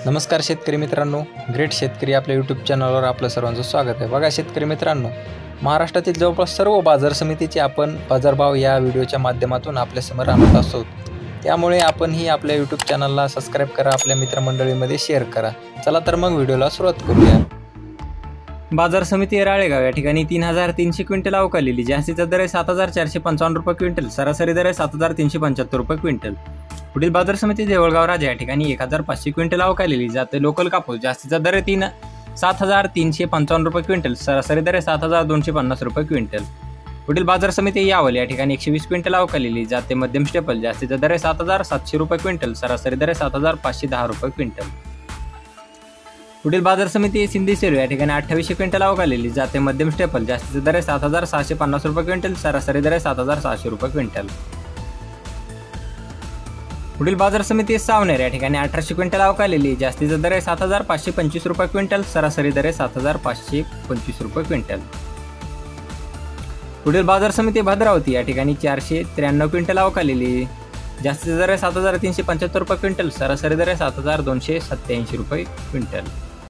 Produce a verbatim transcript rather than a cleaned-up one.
नमस्कार शेतकरी मित्रांनो, ग्रेट शेतकरी आपल्या यूट्यूब चॅनलवर आपलं सर्वांचं स्वागत आहे। बघा शेतकरी मित्रांनो, महाराष्ट्रातील जवळपास सर्व बाजार समितीचे आपण बाजारभाव या व्हिडिओच्या माध्यमातून आपल्यासमोर आणत असतो। त्यामुळे आपणही आपल्या यूट्यूब चॅनलला सबस्क्राइब करा, आपल्या मित्रमंडळीमध्ये शेअर करा। चला तर मग व्हिडिओला सुरुवात करूया। बाजार समिती राळेगाव या ठिकाणी तीन हजार तीनशे क्विंटल अवकालेली, जास्तीचा दर आहे सात हजार चारशे पंचावन्न रुपये क्विंटल, सरासरी दर आहे सात हजार तीनशे पंच्याहत्तर रुपये क्विंटल। पुढील बाजार समिती देवळगाव राजा या ठिकाणी एक हजार पाचशे क्विंटल अवकालेली, जाते लोकल कापूस, जास्तीचा दर आहे तीन सात हजार तीनशे पंचावन्न रुपये क्विंटल, सरासरी दर आहे सात हजार दोनशे पन्नास रुपये क्विंटल। पुढील बाजार समिती यावल या ठिकाणी एकशे वीस क्विंटल अवकालेली, जाते मध्यम स्टेपल, जास्तीचा दर आहे सात हजार सातशे रुपये क्विंटल, सरासरी दर आहे सात हजार पाचशे दहा रुपये क्विंटल। पुढील बाजार समिती सिंधी सेलू या ठिकाणी अठ्ठावीसशे क्विंटल अवकालेली, जाते मध्यम स्टेपल, जास्तीचा दर आहे सात हजार सहाशे पन्नास रुपये क्विंटल, सरासरी दर आहे सात हजार सहाशे रुपये क्विंटल। पुढील बाजार समिती सावनेर या ठिकाणी अठराशे क्विंटल अवकालेली, जास्तीचा दर आहे सात हजार पाचशे पंचवीस रुपये क्विंटल, सरासरी दर आहे सात हजार पाचशे पंचवीस रुपये क्विंटल। पुढील बाजार समिती भद्रावती या ठिकाणी चारशे त्र्याण्णव क्विंटल अवकालेली, जास्तीचा दर आहे सात हजार तीनशे पंच्याहत्तर रुपये क्विंटल, सरासरी दर आहे सात हजार दोनशे सत्याऐंशी रुपये क्विंटल।